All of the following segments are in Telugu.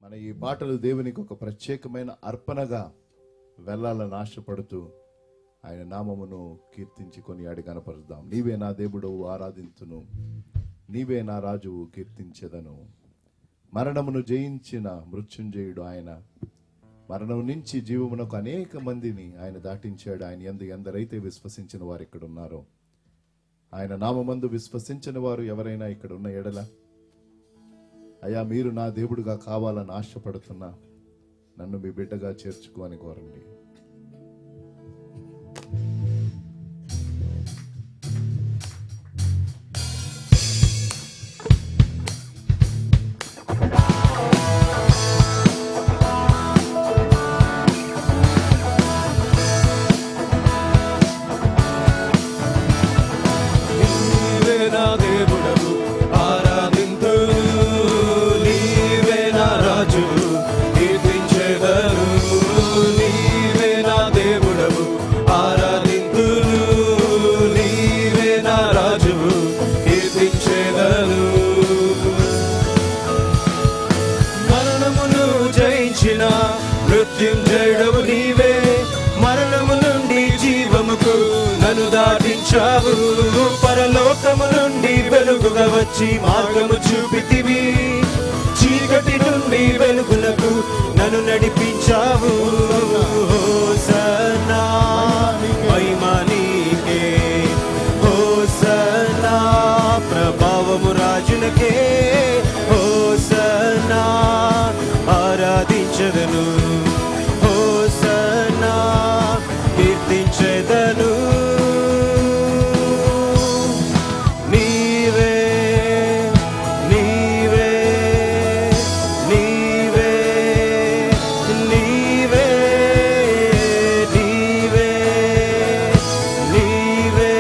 మన ఈ పాటలు దేవునికి ఒక ప్రత్యేకమైన అర్పణగా వెళ్ళాలని ఆశపడుతూ ఆయన నామమును కీర్తించి కొనియాడి కనపరుద్దాం. నీవే నా దేవుడు ఆరాధింతును, నీవే నా రాజువు కీర్తించెదను. మరణమును జయించిన మృత్యుంజయుడు ఆయన. మరణం నుంచి జీవమునకు అనేక మందిని ఆయన దాటించాడు. ఆయన యందు ఎందరైతే విశ్వసించిన వారు ఇక్కడ ఉన్నారో, ఆయన నామమందు విశ్వసించిన వారు ఎవరైనా ఇక్కడ ఉన్న ఎడల, అయ్యా మీరు నా దేవుడుగా కావాలని ఆశపడుతున్నా, నన్ను మీ బిడ్డగా చేర్చుకో అని కోరండి. మృత్యుంజయుడవు నీవే, మరణము నుండి జీవముకు నన్ను దాటించావు. పరలోకము నుండి వెలుగుగా వచ్చి మార్గము చూపితివి, చీకటి నుండి వెలుగునకు నన్ను నడిపించావు. హోసన్నా మహిమా నీకే, హోసన్నా ప్రభావము రాజునకే, హోసన్నా ఆరాధించదను, హోసన్నా కీర్తించెదను. నీవే నీవే నీవే నీవే నీవే నీవే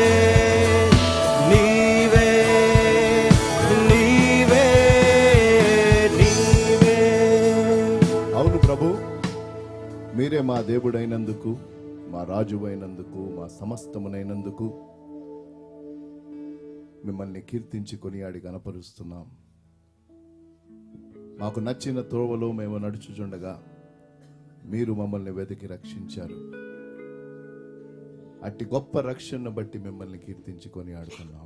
నీవే నీవే నీవే. అవును ప్రభు, మీరే మా దేవుడైనందుకు, మా రాజువైనందుకు, మా సమస్తమునైనందుకు మిమ్మల్ని కీర్తించి కొనియాడి గణపరుస్తున్నాం. మాకు నచ్చిన త్రోవలో మేము నడుచుచుండగా మీరు మమ్మల్ని వెతికి రక్షించారు. అట్టి గొప్ప రక్షణను బట్టి మిమ్మల్ని కీర్తించి కొనియాడుతున్నాం.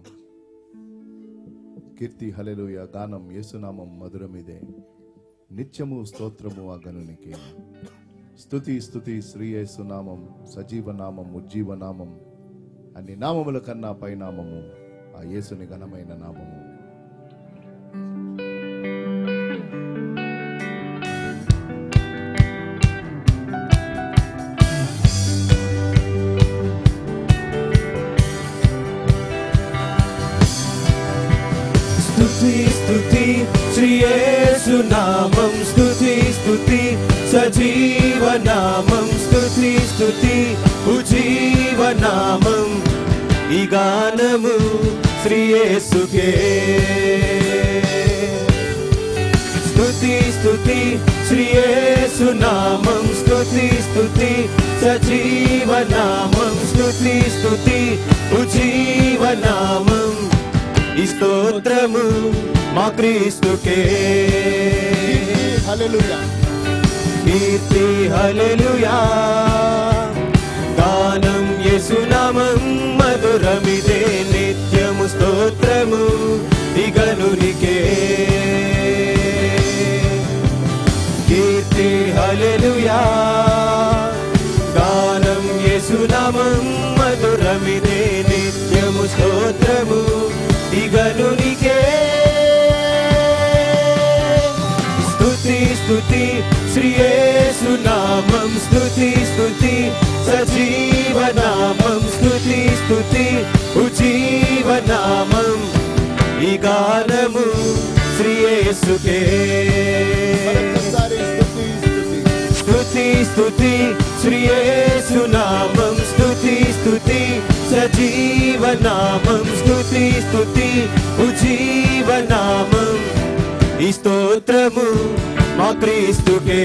కీర్తి హల్లెలూయా గానం యేసునామం మధురమిదే, నిత్యము స్తోత్రము ఆ గనునికి. స్తుతి స్తుతి శ్రీ యేసునామం, సజీవనామం, ఉజ్జీవనామం, అన్ని నామముల కన్నా పైనామము ఆ యేసుని ఘనమైన నామము. స్తుతి స్తుతి శ్రీ యేసునామం, స్తుతి స్తుతి సజీవనామం, స్తుతి స్తుతి ఉజ్జీవనామం. ఈ గానము శ్రీ యేసుకే. స్తుతి స్తుతి శ్రీ యేసునామం, స్తుతి స్తుతి సజీవనామం, స్తుతి స్తుతి ఉజ్జీవనామం. ఈ స్తోత్రము మా క్రీస్తుకే. హల్లెలూయా కీర్తి హల్లెలూయా గానం యేసునామం మధురమిదే, నిత్యము స్తోత్రము ఈ గనునికే. కీర్తి హల్లెలూయా గానం యేసునామం మధురమిదే, నిత్యము స్తోత్రము ఈ గనునికే. స్తుతి స్తుతి శ్రీ యేసునామం, స్తుతి స్తుతి సజీవనామం, స్తుతి స్తుతి ఉజ్జీవనామం. ఈ గానము శ్రీ యేసుకే. స్తుతి స్తుతి స్తుతి స్తుతి స్తుతి స్తుతి శ్రీ యేసునామం, స్తుతి స్తుతి సజీవనామం, స్తుతి స్తుతి ఉజ్జీవనామం. ఈ స్తోత్రము మా క్రీస్తుకే.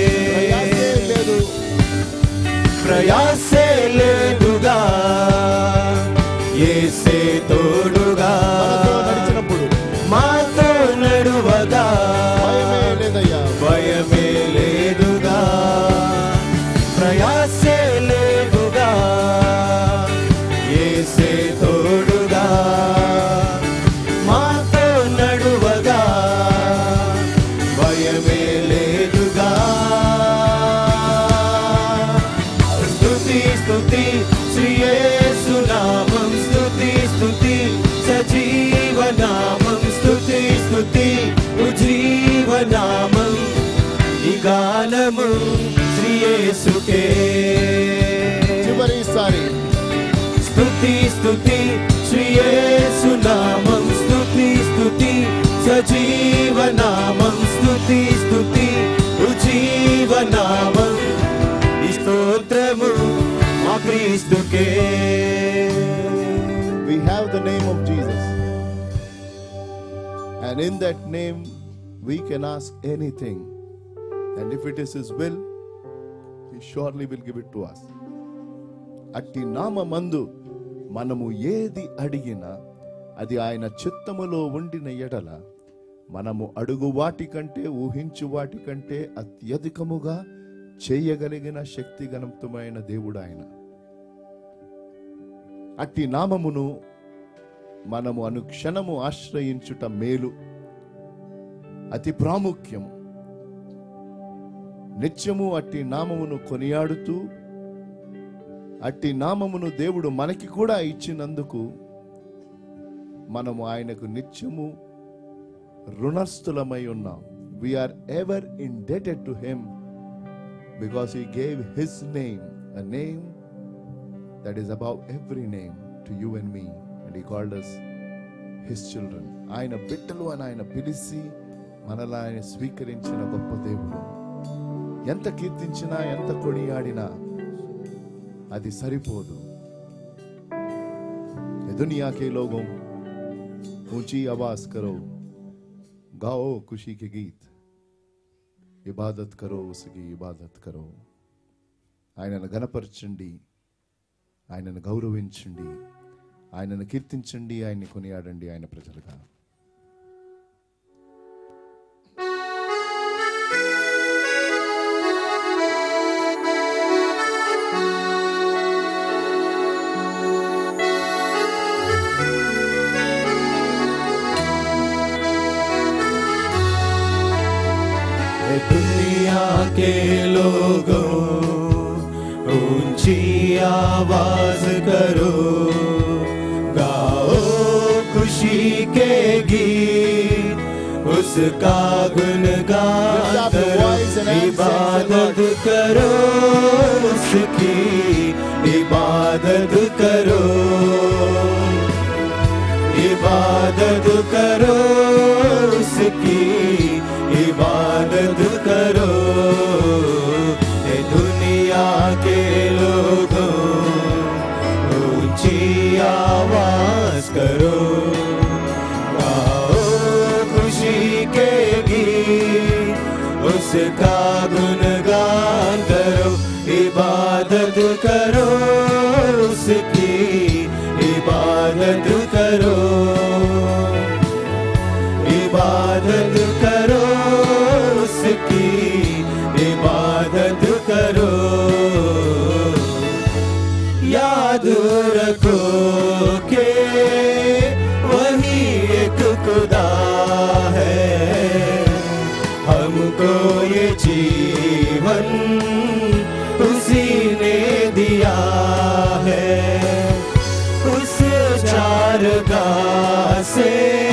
ప్రయాసే లేదుగా, యేసే తోడుగా, మాతో నడువగా, భయమే లేదుగా స్తుతి స్తుతి శ్రీ యేసు నామం స్తుతి స్తుతి సజీవ నామం స్తుతి స్తుతి ఉజ్జీవ నామం ఈ గానము శ్రీ యేసుకే చివరిసారి స్తుతి స్తుతి శ్రీ యేసు నామం స్తుతి స్తుతి సజీవ నామం స్తుతి స్తుతి ఉజ్జీవ నామం ఈ స్తోత్రము మా క్రీస్తుకే. We have the name of Jesus, and in that name we can ask anything, and if it is His will, He surely will give it to us. అట్టి నామమందు మనము ఏది అడిగినా అది ఆయన చిత్తములో ఉండిన ఎడల మనము అడుగు వాటి కంటే ఊహించు వాటి కంటే అత్యధికముగా చేయగలిగిన శక్తిగణమైన దేవుడు ఆయన. అట్టి నామమును మనము అనుక్షణము ఆశ్రయించుట మేలు, అతి ప్రాముఖ్యము. నిత్యము అట్టి నామమును కొనియాడుతూ అట్టి నామమును దేవుడు మనకి కూడా ఇచ్చినందుకు మనము ఆయనకు నిత్యము రుణస్థులమై ఉన్నాం. We are ever indebted to Him because He gave His name, a name that is above every name, to you and me, and He called us His children. ఆయన బిడ్డలు అని ఆయన పిలిచి మనలా ఆయన స్వీకరించిన గొప్ప దేవుడు. ఎంత కీర్తించినా ఎంత కొనియాడినా అది సరిపోదు. दुनिया के लोगों ऊंची आवाज करो, गाओ खुशी के गीत, इबादत करो, उसकी इबादत करो. ఆయనను గణపరచండి, ఆయనను గౌరవించండి, ఆయనను కీర్తించండి, ఆయన్ని కొనియాడండి ఆయన ప్రజలుగా. दुनिया के लोगों ऊंची आवाज करो, गाओ खुशी के गीत, उसका गुणगान करो, इबादत करो, उसकी इबादत करो, इबादत करो, उसकी इबादत करो. ये दुनिया के लोगों ऊंची आवाज करो, गाओ खुशी के गीत, उसका गुणगान करो, इबादत करो, उसकी इबादत करो, इबादत करो, उसकी इबादत करो. याद रखो कि वही एक खुदा है, हमको ये जीवन उसी ने दिया है. उस चारगाह से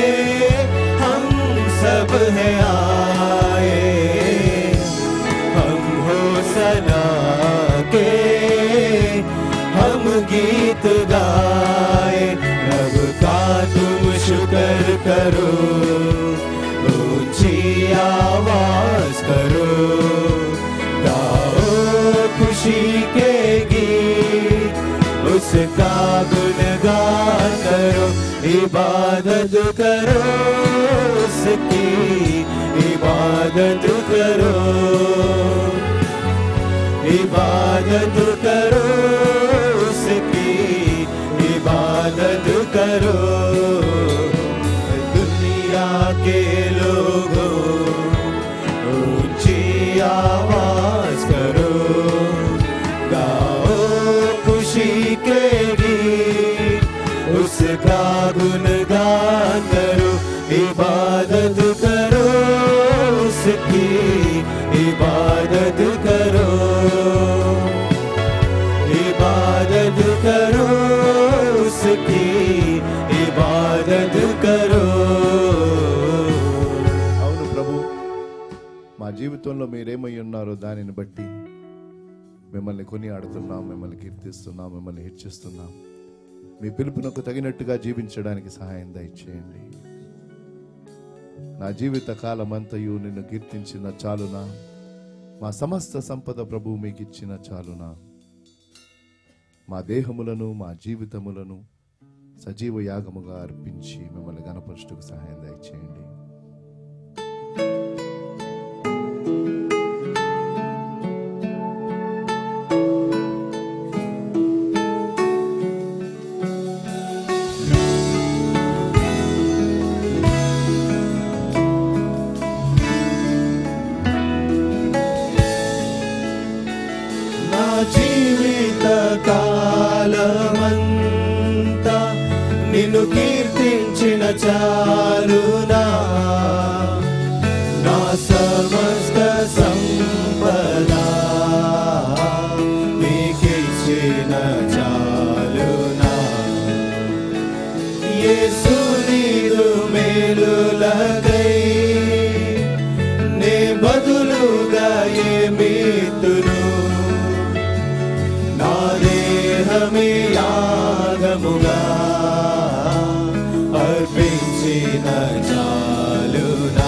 सब है आए, हम होसना के हम गीत गाए. रब का तुम शुक्र करो, ऊंची आवाज करो, गाओ खुशी के गीत, उसका गुणगान करो, इबादत करो, उसकी इबादत करो, इबादत करो, उसकी इबादत करो. दुनिया के लोगों ऊंची आवाज करो, गाओ खुशी के गीत, उसका गुणगान करो, इबादत करो, उसकी इबादत करो, इबादत करो उसकी, इबादत करो। అవును ప్రభు, మా జీవితంలో మీరేమై ఉన్నారో దానిని బట్టి మిమ్మల్ని కొనియాడుతున్నాం, మిమ్మల్ని కీర్తిస్తున్నాం, మిమ్మల్ని హెచ్చిస్తున్నాం. మీ పిలుపునకు తగినట్టుగా జీవించడానికి సహాయం దయచేయండి. నా జీవిత కాలమంతయు నిన్ను కీర్తించిన చాలునా, మా సమస్త సంపద ప్రభు మీకు ఇచ్చిన చాలునా. మా దేహములను మా జీవితములను సజీవ యాగముగా అర్పించి మిమ్మల్ని గణపరచుటకు సహాయం దయచేయండి. జీవిత కాలమంతా నిన్ను కీర్తించిన చాలునా, నా సమస్త సంపద నీకిచ్చిన చాలునా. యేసు నీదు మేలులకై నే బదులుగా ఏమిత్తును, నా దేహమే యాగముగా అర్పించిన చాలునా.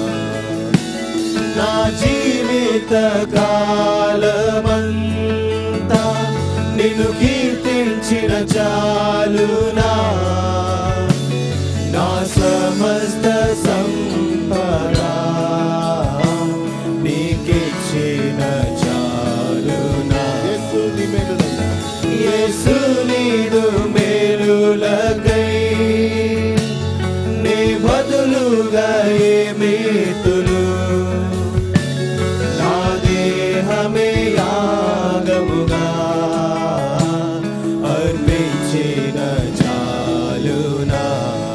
నా జీవిత కాలమంతా నిన్ను కీర్తించిన చాలునా, నా సమస్త సంపద నీకిచ్చిన చాలునా. యేసు నీదు మేలులకై నీ బదులుగా ఏమిత్తును, నా దేహమే యాగముగా అర్పించిన చాలునా.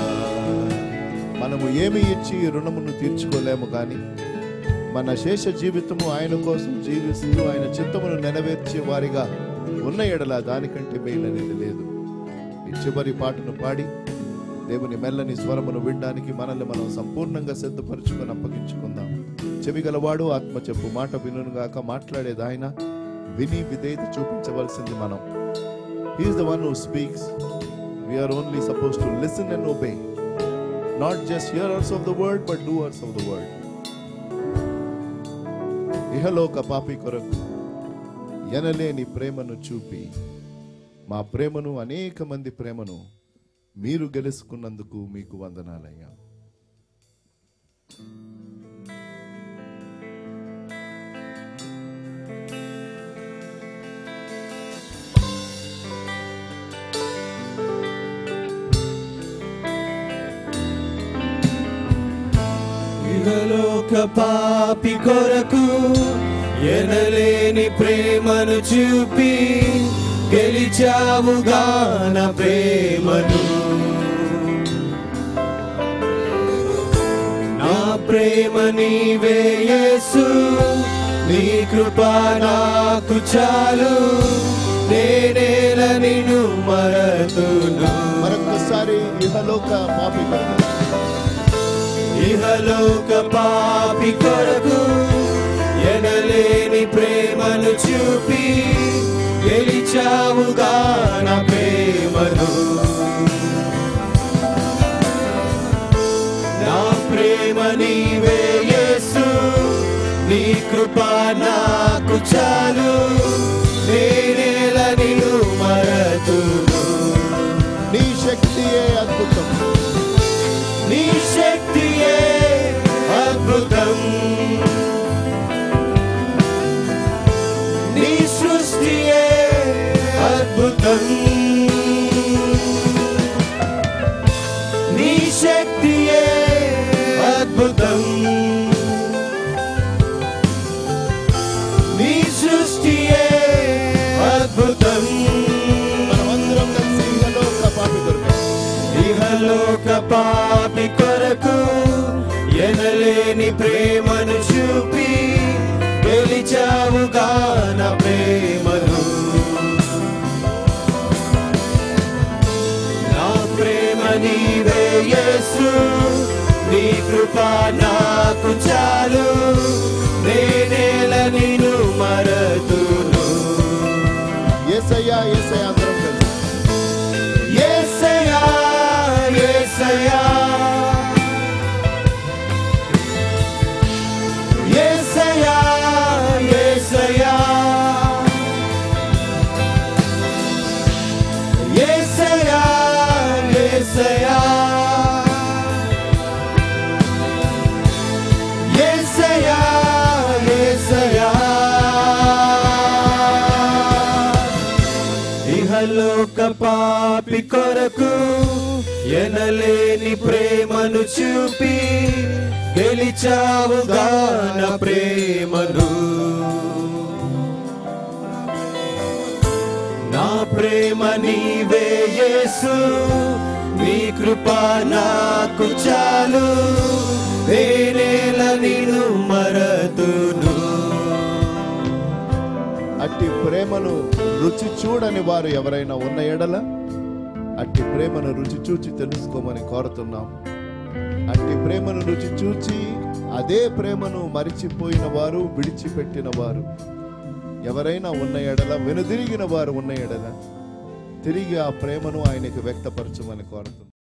మనము ఏమి ఇచ్చి రుణమును తీర్చుకోలేము, కానీ మన శేష జీవితము ఆయన కోసం జీవిస్తూ ఆయన చిత్తమును నెరవేర్చే వారిగా ఉన్న ఎడల దానికంటే మేలనేది లేదు. ఈ చివరి పాటను పాడి దేవుని మెల్లని స్వరమును వినడానికి మనల్ని మనం సంపూర్ణంగా సిద్ధపరచుకొని అప్పగించుకుందాం. చెవిగలవాడు ఆత్మ చెప్పు మాట వినుగాక, మాట్లాడేది ఆయన, విని విధేయత చూపించవలసింది మనం. He is the one who speaks. We are only supposed to listen and obey. Not just hearers of the word, but doers of the word. ఇహలోక పాపి కొరకు ఎనలేని ప్రేమను చూపి మా ప్రేమను, అనేక మంది ప్రేమను మీరు గెలుచుకున్నందుకు మీకు వందనాలయ్యా. ఇహలోక పాపి కొరకు ఎనలేని ప్రేమను చూపి గెలిచావుగా నా ప్రేమను. నా ప్రేమ నీవే యేసు, నీ కృప నాకు చాలు, నేనేల నిన్ను మరతును. మరొకసారి ఇహలోక పాపి కొరకు, ఇహలోక పాపి కొరకు ఎనలేని ప్రేమను చూపి గెలిచావుగా నా ప్రేమను. నా ప్రేమ నీవే యేసు, నీ కృప నాకు చాలు, నేనేల నిన్ను మరతును. నీ శక్తియే అద్భుతం, నీ శక్తియే అద్భుతం, నీ సృష్టియే అద్భుతం, నీ శక్తియే అద్భుతం, నీ సృష్టియే అద్భుతం. మనమందరం కలిసి ఇహలోక పాపి కొరకు, ఇహలోక పాపి కొరకు ఎనలే ఎనలేని ప్రేమను చూపి గెలిచావుగా నా ప్రేమను. నా ప్రేమ నీవే యేసు, నీ కృప నాకు చాలు, నేనేల నిన్ను మరతును. యేసయ్యా యేసయ్యా అందరం కలిసి. యేసయ్యా యేసయ్యా యేసయ్యా యేసయ్యా యేసయ్యా యేసయ్యా యేసయ్యా యేసయ్యా. ఇహలోక పాపి కొరకు ఎనలేని ప్రేమను చూపి గెలిచావుగా నా ప్రేమను. నా ప్రేమ నీవే యేసు, నీ కృప నాకు చాలు, నేనేల నిన్ను మరతును. అట్టి ప్రేమను రుచి చూడని వారు ఎవరైనా ఉన్న ఎడల అట్టి ప్రేమను రుచి చూచి తెలుసుకోమని కోరుతున్నాం. అట్టి ప్రేమను రుచి చూచి అదే ప్రేమను మరిచిపోయిన వారు, విడిచిపెట్టిన వారు ఎవరైనా ఉన్న ఎడల, వెనుదిరిగిన వారు ఉన్న ఎడల తిరిగి ఆ ప్రేమను ఆయనకు వ్యక్తపరచమని కోరుతున్నాం.